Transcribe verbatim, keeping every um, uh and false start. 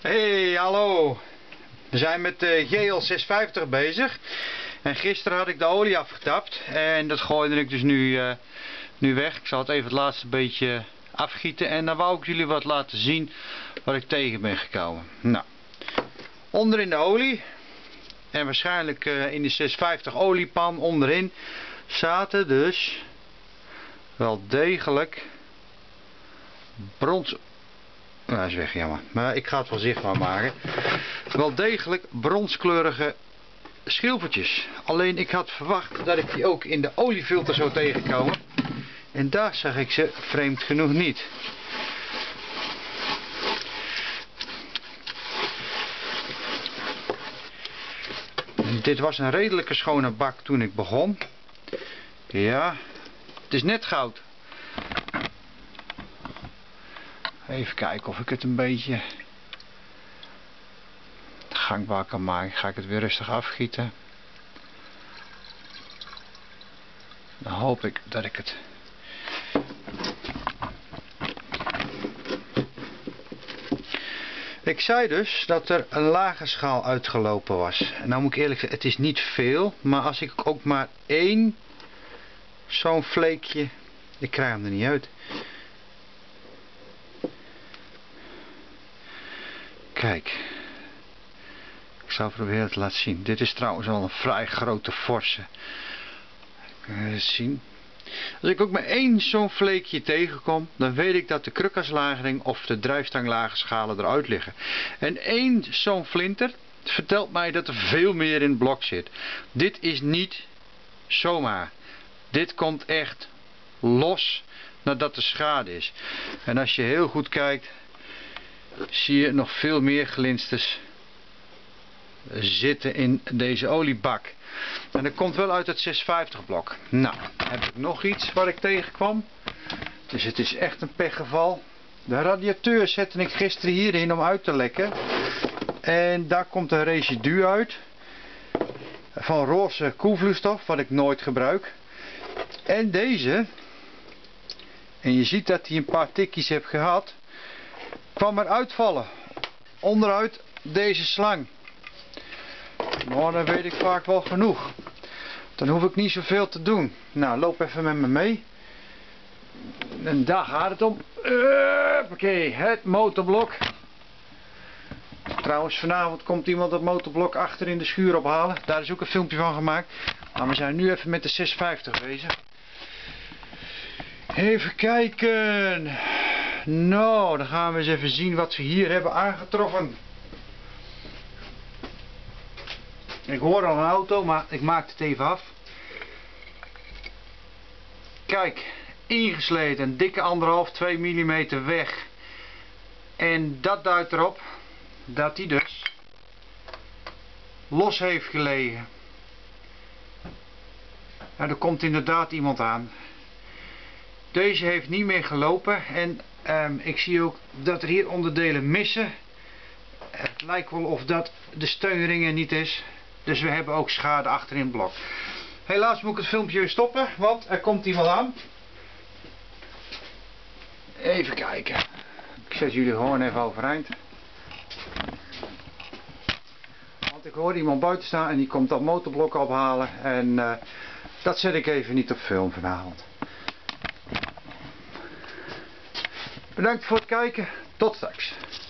Hey, hallo. We zijn met de G L zeshonderdvijftig bezig. En gisteren had ik de olie afgetapt. En dat gooide ik dus nu, uh, nu weg. Ik zal het even het laatste beetje afgieten. En dan wou ik jullie wat laten zien wat ik tegen ben gekomen. Nou, onderin de olie. En waarschijnlijk uh, in de zeshonderdvijftig oliepan onderin zaten dus wel degelijk brons... Nou, dat is weg, jammer. Maar ik ga het wel zichtbaar maken. Wel degelijk bronskleurige schilfertjes. Alleen ik had verwacht dat ik die ook in de oliefilter zou tegenkomen. En daar zag ik ze vreemd genoeg niet. Dit was een redelijke schone bak toen ik begon. Ja, het is net goud. Even kijken of ik het een beetje gangbaar kan maken. Ga ik het weer rustig afgieten. Dan hoop ik dat ik het... Ik zei dus dat er een lage schaal uitgelopen was. En nou moet ik eerlijk zeggen, het is niet veel. Maar als ik ook maar één zo'n vleekje... Ik krijg hem er niet uit. Kijk. Ik zal proberen het te laten zien. Dit is trouwens wel een vrij grote forse. Kun je het zien? Als ik ook maar één zo'n vleekje tegenkom, dan weet ik dat de krukaslagering of de drijfstanglagerschalen eruit liggen. En één zo'n flinter vertelt mij dat er veel meer in het blok zit. Dit is niet zomaar. Dit komt echt los nadat er schade is. En als je heel goed kijkt, zie je nog veel meer glinsters zitten in deze oliebak. En dat komt wel uit het zeshonderdvijftig blok. Nou, heb ik nog iets waar ik tegenkwam. Dus het is echt een pechgeval. De radiateur zette ik gisteren hierin om uit te lekken. En daar komt een residu uit. Van roze koelvloeistof, wat ik nooit gebruik. En deze. En je ziet dat hij een paar tikjes heeft gehad. Kwam er uitvallen. Onderuit deze slang. Maar dan weet ik vaak wel genoeg. Dan hoef ik niet zoveel te doen. Nou, loop even met me mee. En daar gaat het om. Oké, het motorblok. Trouwens, vanavond komt iemand het motorblok achter in de schuur ophalen. Daar is ook een filmpje van gemaakt. Maar we zijn nu even met de zeshonderdvijftig bezig. Even kijken. Nou, dan gaan we eens even zien wat we hier hebben aangetroffen. Ik hoor al een auto, maar ik maak het even af. Kijk, ingesleten, een dikke anderhalf, twee millimeter weg. En dat duidt erop dat hij dus los heeft gelegen. Nou, er komt inderdaad iemand aan. Deze heeft niet meer gelopen en um, ik zie ook dat er hier onderdelen missen. Het lijkt wel of dat de steunringen niet is. Dus we hebben ook schade achter in het blok. Helaas moet ik het filmpje stoppen, want er komt iemand aan. Even kijken. Ik zet jullie gewoon even overeind. Want ik hoor iemand buiten staan en die komt dat motorblok ophalen. En uh, dat zet ik even niet op film vanavond. Bedankt voor het kijken. Tot straks.